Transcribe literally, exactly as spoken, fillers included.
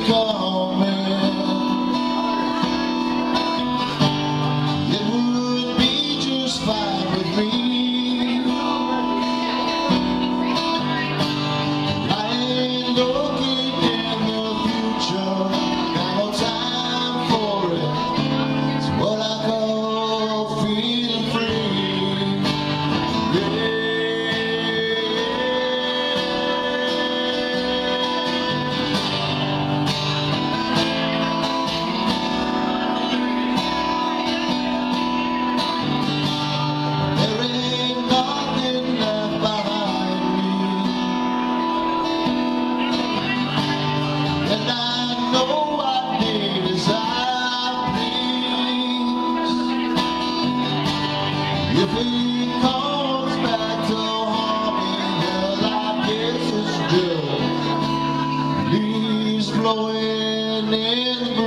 coming. It would be just fine with me. I ain't looking in the future, got no time for it. It's what I call feeling free. Yeah. If he comes back to haunt me, well, I guess it's just leaves blowing in the